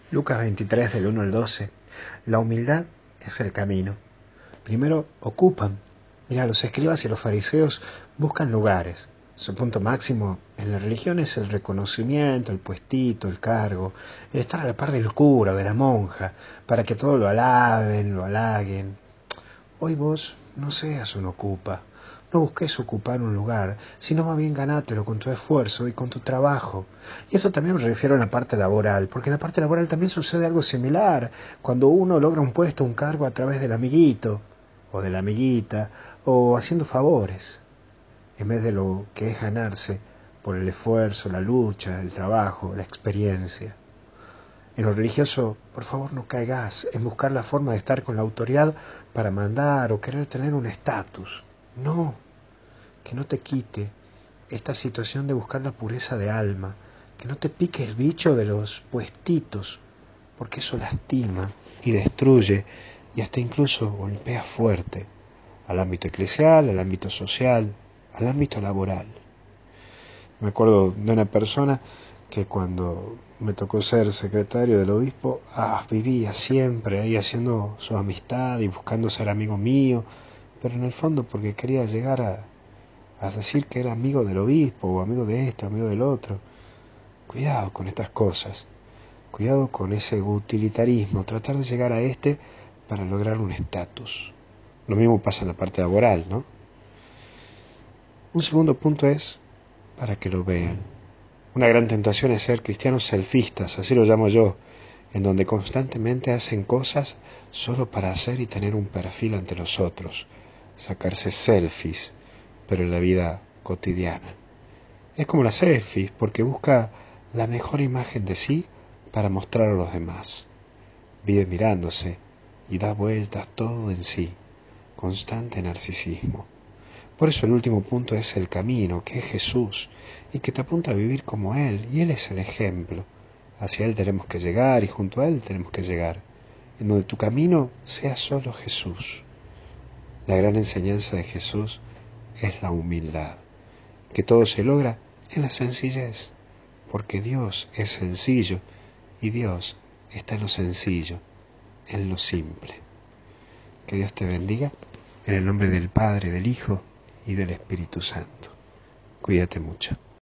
Lucas 23, del 1 al 12. La humildad es el camino. Primero ocupan. Mira, los escribas y los fariseos buscan lugares. Su punto máximo en la religión es el reconocimiento, el puestito, el cargo, el estar a la par del cura o de la monja, para que todos lo alaben, lo halaguen. Hoy vos no seas un ocupa, no busques ocupar un lugar, sino más bien ganátelo con tu esfuerzo y con tu trabajo. Y esto también me refiero a la parte laboral, porque en la parte laboral también sucede algo similar, cuando uno logra un puesto, un cargo a través del amiguito, o de la amiguita, o haciendo favores, en vez de lo que es ganarse por el esfuerzo, la lucha, el trabajo, la experiencia. En lo religioso, por favor, no caigas en buscar la forma de estar con la autoridad para mandar o querer tener un estatus. No, que no te quite esta situación de buscar la pureza de alma, que no te pique el bicho de los puestitos, porque eso lastima y destruye y hasta incluso golpea fuerte al ámbito eclesial, al ámbito social, al ámbito laboral. Me acuerdo de una persona que cuando me tocó ser secretario del obispo, vivía siempre ahí haciendo su amistad y buscando ser amigo mío, pero en el fondo porque quería llegar a decir que era amigo del obispo, o amigo de esto, amigo del otro. Cuidado con estas cosas, cuidado con ese utilitarismo, tratar de llegar a para lograr un estatus. Lo mismo pasa en la parte laboral, ¿no? Un segundo punto es para que lo vean. Una gran tentación es ser cristianos selfistas, así lo llamo yo, en donde constantemente hacen cosas solo para hacer y tener un perfil ante los otros, sacarse selfies, pero en la vida cotidiana. Es como la selfie, porque busca la mejor imagen de sí para mostrar a los demás. Vive mirándose y da vueltas todo en sí, constante narcisismo. Por eso el último punto es el camino, que es Jesús, y que te apunta a vivir como Él, y Él es el ejemplo. Hacia Él tenemos que llegar, y junto a Él tenemos que llegar, en donde tu camino sea solo Jesús. La gran enseñanza de Jesús es la humildad, que todo se logra en la sencillez, porque Dios es sencillo, y Dios está en lo sencillo, en lo simple. Que Dios te bendiga, en el nombre del Padre, del Hijo y del Espíritu Santo. Cuídate mucho.